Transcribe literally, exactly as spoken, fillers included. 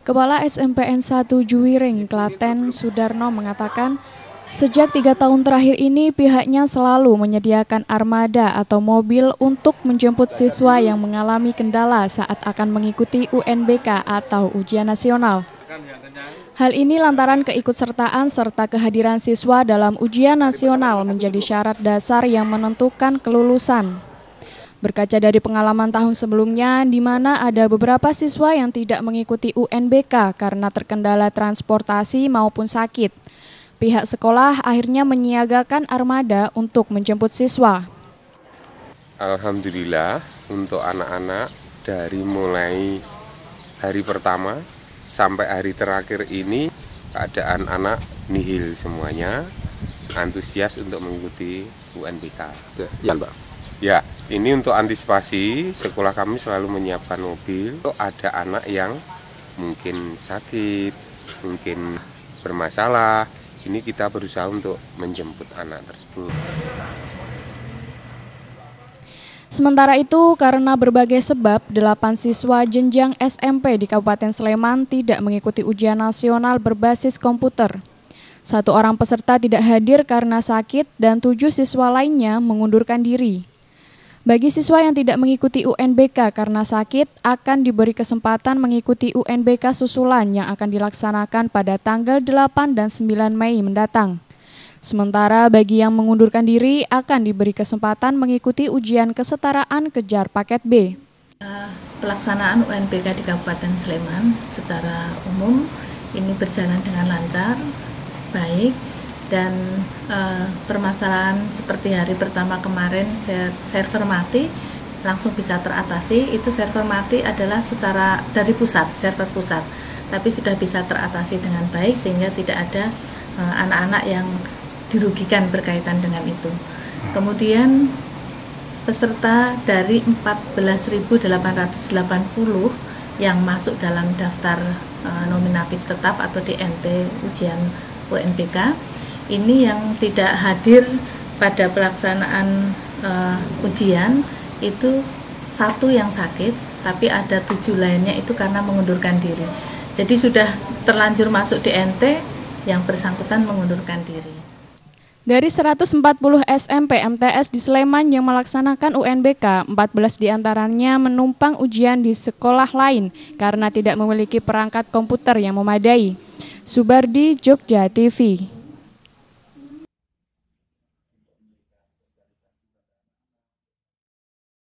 Kepala S M P N satu Juwiring, Klaten, Sudarno mengatakan, sejak tiga tahun terakhir ini pihaknya selalu menyediakan armada atau mobil untuk menjemput siswa yang mengalami kendala saat akan mengikuti U N B K atau ujian nasional. Hal ini lantaran keikutsertaan serta kehadiran siswa dalam ujian nasional menjadi syarat dasar yang menentukan kelulusan. Berkaca dari pengalaman tahun sebelumnya, di mana ada beberapa siswa yang tidak mengikuti U N B K karena terkendala transportasi maupun sakit. Pihak sekolah akhirnya menyiagakan armada untuk menjemput siswa. Alhamdulillah untuk anak-anak dari mulai hari pertama sampai hari terakhir ini keadaan anak nihil semuanya, antusias untuk mengikuti U N B K. Ya, Mbak. Ya, ini untuk antisipasi sekolah kami selalu menyiapkan mobil. Kalau ada anak yang mungkin sakit, mungkin bermasalah, ini kita berusaha untuk menjemput anak tersebut. Sementara itu, karena berbagai sebab, delapan siswa jenjang S M P di Kabupaten Sleman tidak mengikuti ujian nasional berbasis komputer. Satu orang peserta tidak hadir karena sakit dan tujuh siswa lainnya mengundurkan diri. Bagi siswa yang tidak mengikuti U N B K karena sakit, akan diberi kesempatan mengikuti U N B K susulan yang akan dilaksanakan pada tanggal delapan dan sembilan Mei mendatang. Sementara bagi yang mengundurkan diri akan diberi kesempatan mengikuti ujian kesetaraan kejar paket B. Pelaksanaan U N B K di Kabupaten Sleman secara umum ini berjalan dengan lancar, baik, dan eh, permasalahan seperti hari pertama kemarin server mati langsung bisa teratasi. Itu server mati adalah secara dari pusat, server pusat, tapi sudah bisa teratasi dengan baik sehingga tidak ada anak-anak eh, yang dirugikan berkaitan dengan itu. Kemudian peserta dari empat belas ribu delapan ratus delapan puluh yang masuk dalam daftar eh, nominatif tetap atau D N T ujian U N B K ini yang tidak hadir pada pelaksanaan uh, ujian itu satu yang sakit, tapi ada tujuh lainnya itu karena mengundurkan diri. Jadi sudah terlanjur masuk D N T, yang bersangkutan mengundurkan diri. Dari seratus empat puluh S M P M T S di Sleman yang melaksanakan U N B K, empat belas diantaranya menumpang ujian di sekolah lain karena tidak memiliki perangkat komputer yang memadai. Subardi, Jogja T V.